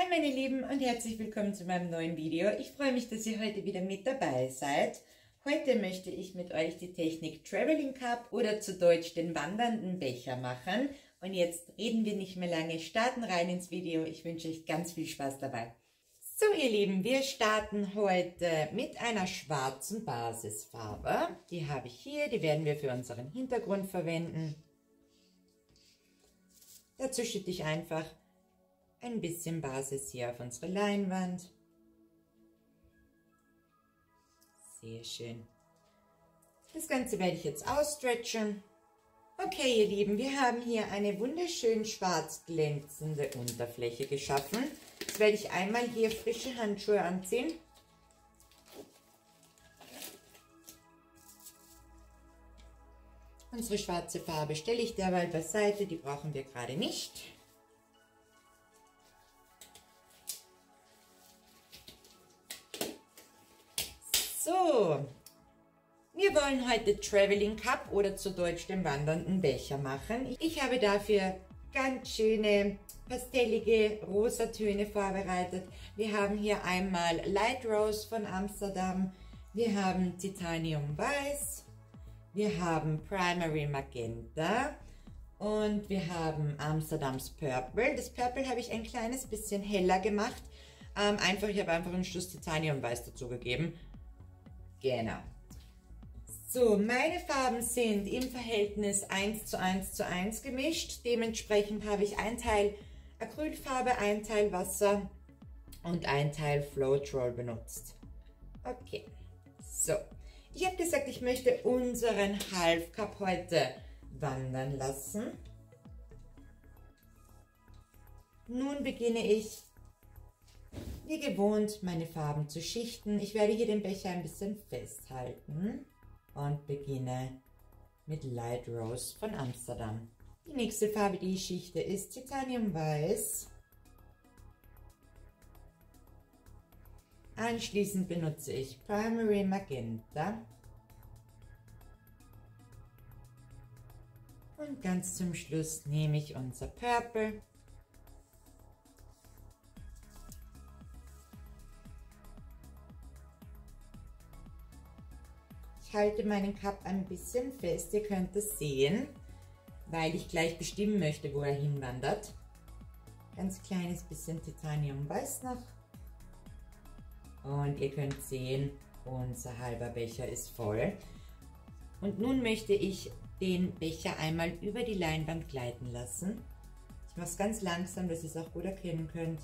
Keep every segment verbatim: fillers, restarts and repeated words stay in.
Hi meine Lieben und herzlich willkommen zu meinem neuen Video. Ich freue mich, dass ihr heute wieder mit dabei seid. Heute möchte ich mit euch die Technik Traveling Cup oder zu Deutsch den wandernden Becher machen. Und jetzt reden wir nicht mehr lange, starten rein ins Video. Ich wünsche euch ganz viel Spaß dabei. So ihr Lieben, wir starten heute mit einer schwarzen Basisfarbe. Die habe ich hier, die werden wir für unseren Hintergrund verwenden. Dazu schütte ich einfach ein bisschen Basis hier auf unsere Leinwand. Sehr schön. Das Ganze werde ich jetzt ausstretchen. Okay, ihr Lieben, wir haben hier eine wunderschön schwarz glänzende Unterfläche geschaffen. Jetzt werde ich einmal hier frische Handschuhe anziehen. Unsere schwarze Farbe stelle ich derweil beiseite, die brauchen wir gerade nicht. So, wir wollen heute Traveling Cup oder zu Deutsch den wandernden Becher machen. Ich habe dafür ganz schöne pastellige rosa Töne vorbereitet. Wir haben hier einmal Light Rose von Amsterdam, wir haben Titanium Weiß, wir haben Primary Magenta und wir haben Amsterdams Purple. Das Purple habe ich ein kleines bisschen heller gemacht. Ähm, einfach, ich habe einfach einen Schuss Titanium Weiß dazu gegeben. Genau. So, meine Farben sind im Verhältnis eins zu eins zu eins gemischt. Dementsprechend habe ich ein Teil Acrylfarbe, ein Teil Wasser und ein Teil Floetrol benutzt. Okay, so. Ich habe gesagt, ich möchte unseren Half Cup heute wandern lassen. Nun beginne ich wie gewohnt meine Farben zu schichten. Ich werde hier den Becher ein bisschen festhalten und beginne mit Light Rose von Amsterdam. Die nächste Farbe, die ich schichte, ist Titanium Weiß. Anschließend benutze ich Primary Magenta. Und ganz zum Schluss nehme ich unser Purple. Ich halte meinen Cup ein bisschen fest, ihr könnt es sehen, weil ich gleich bestimmen möchte, wo er hinwandert. Ganz kleines bisschen Titanium Weiß noch. Und ihr könnt sehen, unser halber Becher ist voll. Und nun möchte ich den Becher einmal über die Leinwand gleiten lassen. Ich mache es ganz langsam, dass ihr es auch gut erkennen könnt.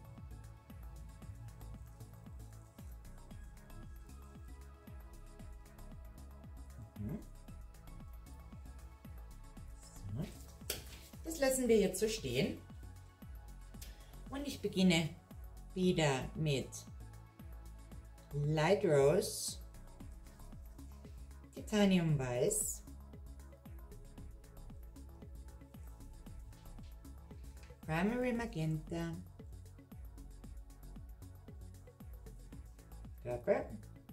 So. Das lassen wir jetzt so stehen. Und ich beginne wieder mit Light Rose, Titanium Weiß, Primary Magenta, Purple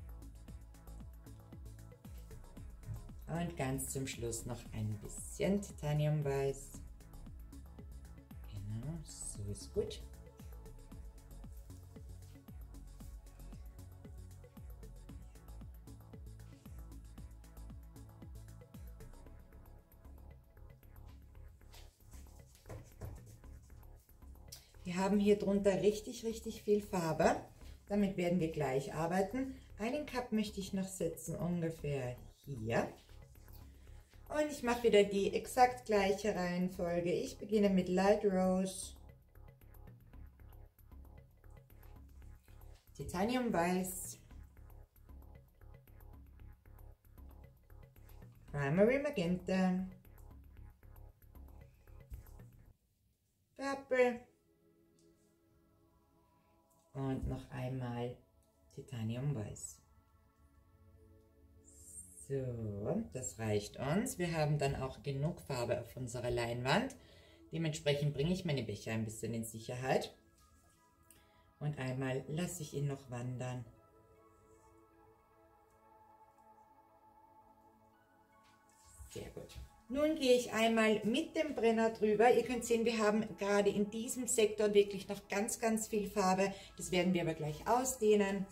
und ganz zum Schluss noch ein bisschen Titanium Weiß. Genau, so ist gut. Wir haben hier drunter richtig, richtig viel Farbe. Damit werden wir gleich arbeiten. Einen Cup möchte ich noch setzen, ungefähr hier. Und ich mache wieder die exakt gleiche Reihenfolge. Ich beginne mit Light Rose, Titanium Weiß, Primary Magenta, Purple und noch einmal Titanium Weiß. So, das reicht uns. Wir haben dann auch genug Farbe auf unserer Leinwand. Dementsprechend bringe ich meine Becher ein bisschen in Sicherheit. Und einmal lasse ich ihn noch wandern. Sehr gut. Nun gehe ich einmal mit dem Brenner drüber. Ihr könnt sehen, wir haben gerade in diesem Sektor wirklich noch ganz, ganz viel Farbe. Das werden wir aber gleich ausdehnen.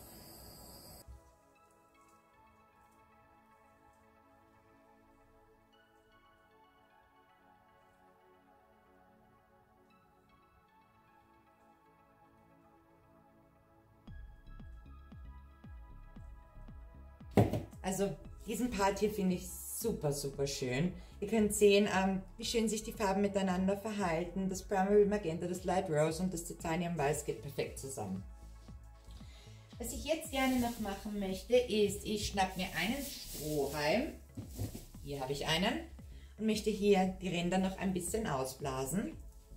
Also diesen Part hier finde ich super, super schön. Ihr könnt sehen, ähm, wie schön sich die Farben miteinander verhalten. Das Primary Magenta, das Light Rose und das Titanium Weiß geht perfekt zusammen. Was ich jetzt gerne noch machen möchte, ist, ich schnappe mir einen Strohhalm. Hier habe ich einen. Und möchte hier die Ränder noch ein bisschen ausblasen.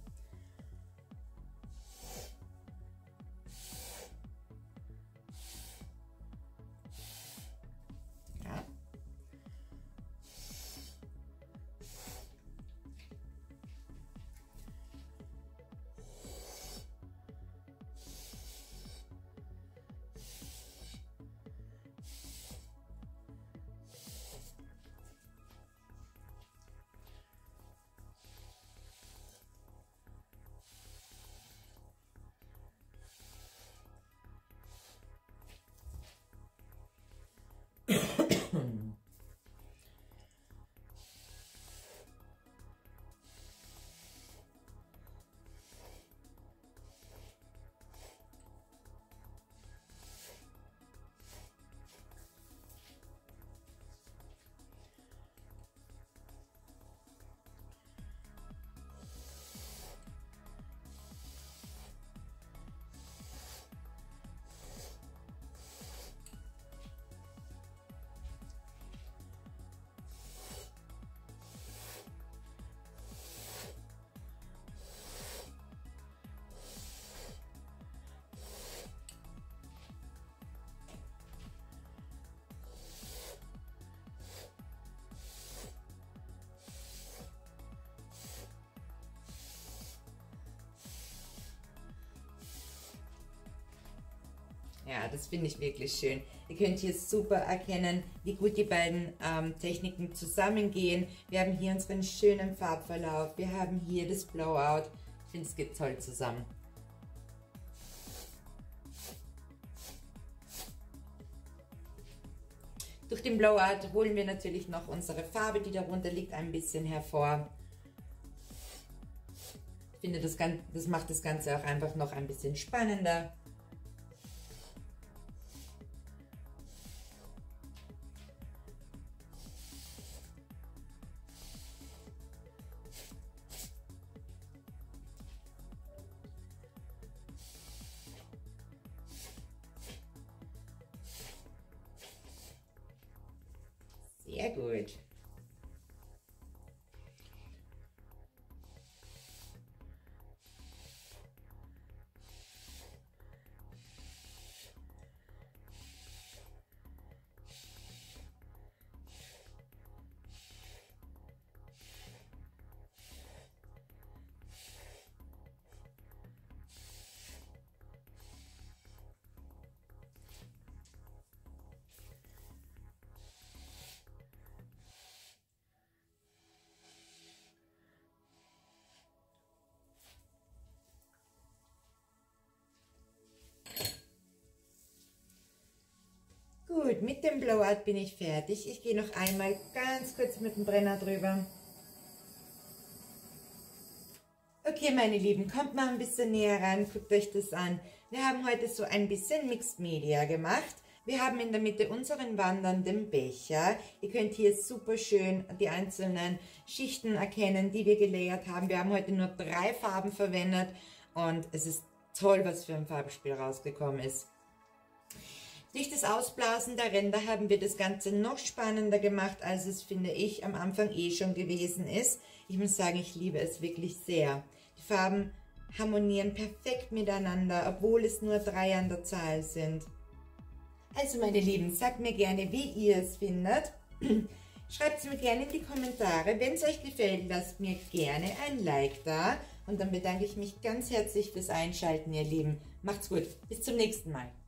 Ja, das finde ich wirklich schön. Ihr könnt hier super erkennen, wie gut die beiden ähm, Techniken zusammengehen. Wir haben hier unseren schönen Farbverlauf. Wir haben hier das Blowout. Ich finde, es geht toll zusammen. Durch den Blowout holen wir natürlich noch unsere Farbe, die darunter liegt, ein bisschen hervor. Ich finde, das, das macht das Ganze auch einfach noch ein bisschen spannender. Sehr gut. Gut, mit dem Blowout bin ich fertig. Ich gehe noch einmal ganz kurz mit dem Brenner drüber. Okay, meine Lieben, kommt mal ein bisschen näher ran, guckt euch das an. Wir haben heute so ein bisschen Mixed Media gemacht. Wir haben in der Mitte unseren wandernden Becher. Ihr könnt hier super schön die einzelnen Schichten erkennen, die wir gelayert haben. Wir haben heute nur drei Farben verwendet und es ist toll, was für ein Farbspiel rausgekommen ist. Durch das Ausblasen der Ränder haben wir das Ganze noch spannender gemacht, als es, finde ich, am Anfang eh schon gewesen ist. Ich muss sagen, ich liebe es wirklich sehr. Die Farben harmonieren perfekt miteinander, obwohl es nur drei an der Zahl sind. Also meine Lieben, sagt mir gerne, wie ihr es findet. Schreibt es mir gerne in die Kommentare. Wenn es euch gefällt, lasst mir gerne ein Like da. Und dann bedanke ich mich ganz herzlich fürs Einschalten, ihr Lieben. Macht's gut, bis zum nächsten Mal.